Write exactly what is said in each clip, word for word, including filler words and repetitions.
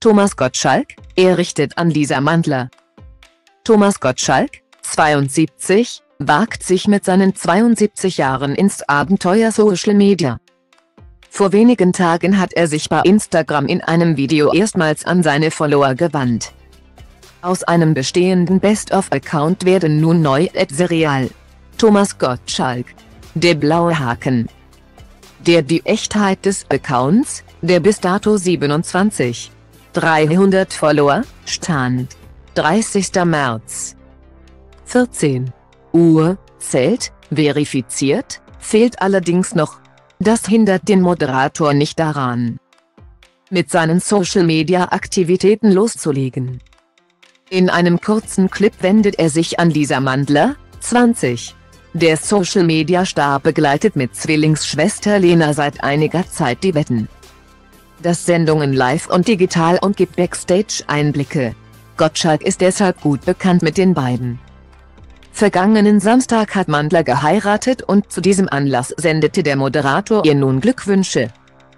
Thomas Gottschalk, errichtet an Lisa Mandler. Thomas Gottschalk, zweiundsiebzig, wagt sich mit seinen zweiundsiebzig Jahren ins Abenteuer Social Media. Vor wenigen Tagen hat er sich bei Instagram in einem Video erstmals an seine Follower gewandt. Aus einem bestehenden Best-of-Account werden nun neu @serial. Thomas Gottschalk. Der blaue Haken. Der die Echtheit des Accounts, der bis dato siebenundzwanzig Millionen dreihundert Follower, stand dreißigster März. vierzehn Uhr, zählt, verifiziert, fehlt allerdings noch. Das hindert den Moderator nicht daran, mit seinen Social-Media-Aktivitäten loszulegen. In einem kurzen Clip wendet er sich an Lisa Mandler, zwanzig. Der Social-Media-Star begleitet mit Zwillingsschwester Lena seit einiger Zeit die Wetten. Das Sendungen live und digital und gibt Backstage-Einblicke. Gottschalk ist deshalb gut bekannt mit den beiden. Vergangenen Samstag hat Mandler geheiratet und zu diesem Anlass sendete der Moderator ihr nun Glückwünsche.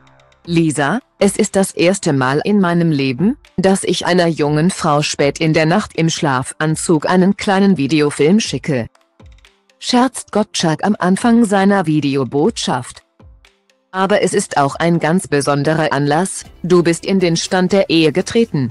Lisa, es ist das erste Mal in meinem Leben, dass ich einer jungen Frau spät in der Nacht im Schlafanzug einen kleinen Videofilm schicke. Scherzt Gottschalk am Anfang seiner Videobotschaft. Aber es ist auch ein ganz besonderer Anlass, du bist in den Stand der Ehe getreten.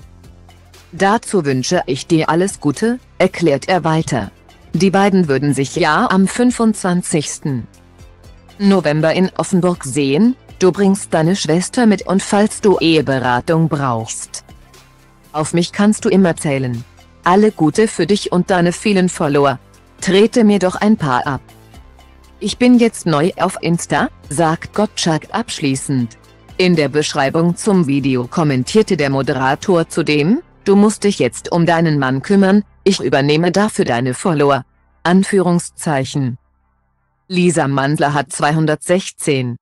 Dazu wünsche ich dir alles Gute, erklärt er weiter. Die beiden würden sich ja am fünfundzwanzigsten November in Offenburg sehen. Du bringst deine Schwester mit und falls du Eheberatung brauchst, auf mich kannst du immer zählen. Alle Gute für dich und deine vielen Follower. Trete mir doch ein paar ab. Ich bin jetzt neu auf Insta, sagt Gottschalk abschließend. In der Beschreibung zum Video kommentierte der Moderator zudem: Du musst dich jetzt um deinen Mann kümmern, ich übernehme dafür deine Follower. Anführungszeichen. Lisa Mandler hat zweihundertsechzehntausend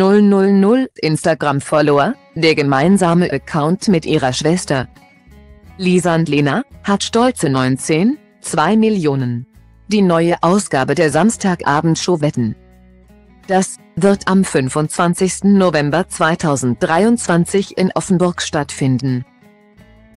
Instagram-Follower, der gemeinsame Account mit ihrer Schwester Lisa und Lena hat stolze neunzehn Komma zwei Millionen. Die neue Ausgabe der Samstagabendshow Wetten, das wird am fünfundzwanzigsten November zweitausenddreiundzwanzig in Offenburg stattfinden.